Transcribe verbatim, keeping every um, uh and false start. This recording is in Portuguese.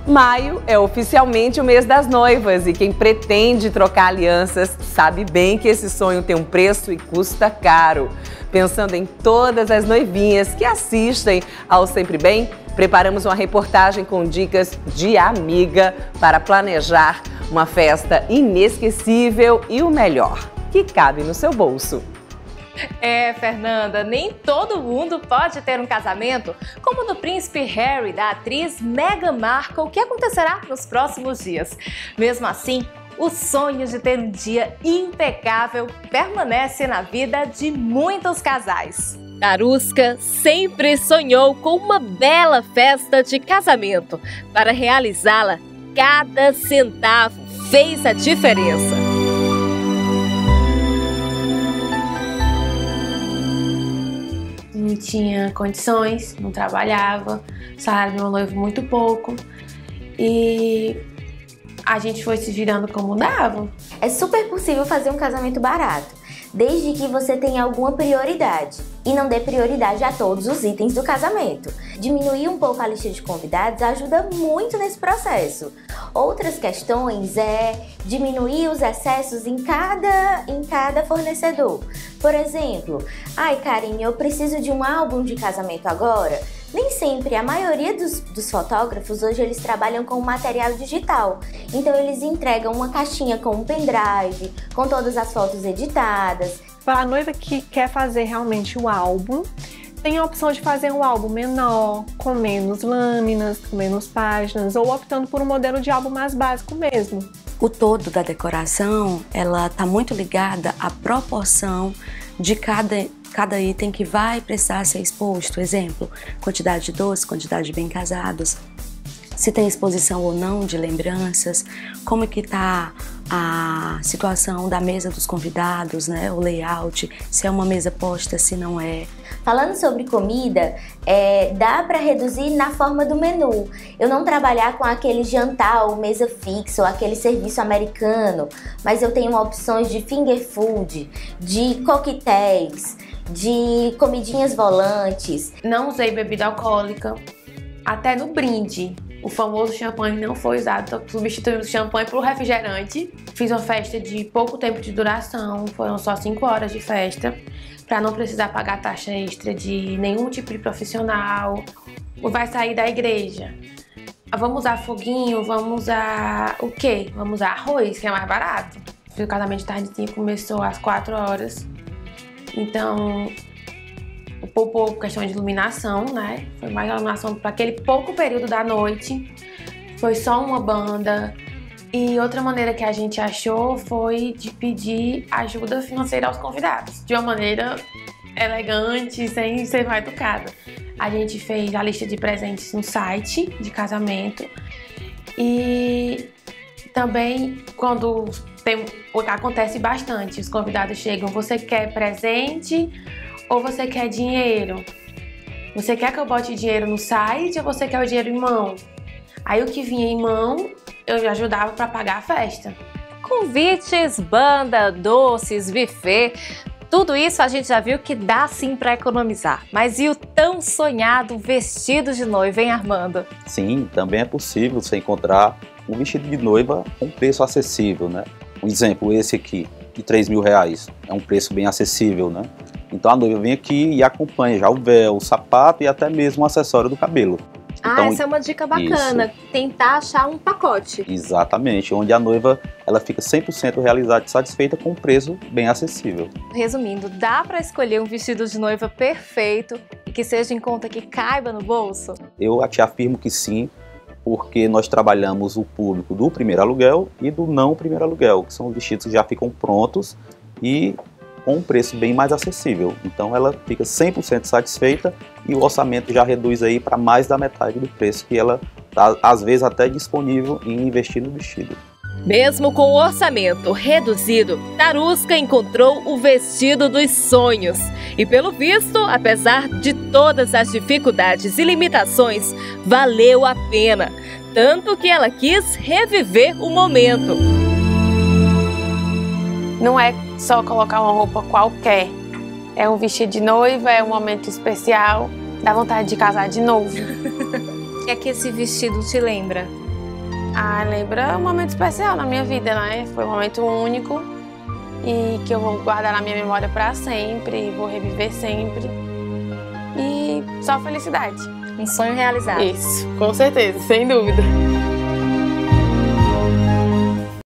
Maio é oficialmente o mês das noivas e quem pretende trocar alianças sabe bem que esse sonho tem um preço e custa caro. Pensando em todas as noivinhas que assistem ao Sempre Bem, preparamos uma reportagem com dicas de amiga para planejar uma festa inesquecível e o melhor, que cabe no seu bolso. É, Fernanda, nem todo mundo pode ter um casamento como o do príncipe Harry, da atriz Meghan Markle, que acontecerá nos próximos dias. Mesmo assim, o sonho de ter um dia impecável permanece na vida de muitos casais. Taruska sempre sonhou com uma bela festa de casamento. Para realizá-la, cada centavo fez a diferença. Não tinha condições, não trabalhava, o salário do meu noivo muito pouco e a gente foi se virando como dava. É super possível fazer um casamento barato, desde que você tenha alguma prioridade e não dê prioridade a todos os itens do casamento. Diminuir um pouco a lista de convidados ajuda muito nesse processo. Outras questões é diminuir os excessos em cada, em cada fornecedor. Por exemplo, ai Karine, eu preciso de um álbum de casamento agora. Nem sempre, a maioria dos, dos fotógrafos hoje eles trabalham com material digital. Então eles entregam uma caixinha com um pendrive, com todas as fotos editadas. Para a noiva que quer fazer realmente o álbum, tem a opção de fazer um álbum menor, com menos lâminas, com menos páginas, ou optando por um modelo de álbum mais básico mesmo. O todo da decoração, ela está muito ligada à proporção de cada, cada item que vai precisar ser exposto. Exemplo, quantidade de doces, quantidade de bem casados, se tem exposição ou não de lembranças, como é que está a situação da mesa dos convidados, né? O layout, se é uma mesa posta, se não é. Falando sobre comida, é, dá para reduzir na forma do menu. Eu não trabalhar com aquele jantar ou mesa fixa ou aquele serviço americano, mas eu tenho opções de finger food, de coquetéis, de comidinhas volantes. Não usei bebida alcoólica, até no brinde. O famoso champanhe não foi usado, então substituímos o champanhe por refrigerante. Fiz uma festa de pouco tempo de duração, foram só cinco horas de festa, para não precisar pagar taxa extra de nenhum tipo de profissional. Vai sair da igreja. Vamos usar foguinho, vamos usar o quê? Vamos usar arroz, que é mais barato. O casamento de tardezinha começou às quatro horas, então poupou questão de iluminação, né? Foi mais iluminação para aquele pouco período da noite. Foi só uma banda. E outra maneira que a gente achou foi de pedir ajuda financeira aos convidados, de uma maneira elegante, sem ser mal educada. A gente fez a lista de presentes no site de casamento e também quando tem, acontece bastante, os convidados chegam, você quer presente ou você quer dinheiro? Você quer que eu bote dinheiro no site ou você quer o dinheiro em mão? Aí o que vinha em mão, eu ajudava para pagar a festa. Convites, banda, doces, buffet, tudo isso a gente já viu que dá sim para economizar. Mas e o tão sonhado vestido de noiva, hein, Armando? Sim, também é possível você encontrar um vestido de noiva com preço acessível, né? Um exemplo, esse aqui, de três mil reais, é um preço bem acessível, né? Então a noiva vem aqui e acompanha já o véu, o sapato e até mesmo o acessório do cabelo. Ah, então, essa é uma dica bacana, isso. Tentar achar um pacote. Exatamente, onde a noiva ela fica cem por cento realizada e satisfeita com um preço bem acessível. Resumindo, dá para escolher um vestido de noiva perfeito e que seja em conta que caiba no bolso? Eu te afirmo que sim, porque nós trabalhamos o público do primeiro aluguel e do não primeiro aluguel, que são vestidos que já ficam prontos e com um preço bem mais acessível. Então ela fica cem por cento satisfeita e o orçamento já reduz aí para mais da metade do preço que ela está, às vezes, até disponível em investir no vestido. Mesmo com o orçamento reduzido, Taruska encontrou o vestido dos sonhos. E pelo visto, apesar de todas as dificuldades e limitações, valeu a pena. Tanto que ela quis reviver o momento. Não é só colocar uma roupa qualquer. É um vestido de noiva, é um momento especial, dá vontade de casar de novo. O que é que esse vestido te lembra? Ah, lembra um momento especial na minha vida, né? Foi um momento único e que eu vou guardar na minha memória para sempre, vou reviver sempre. E só felicidade. Um sonho realizado. Isso, com certeza, sem dúvida.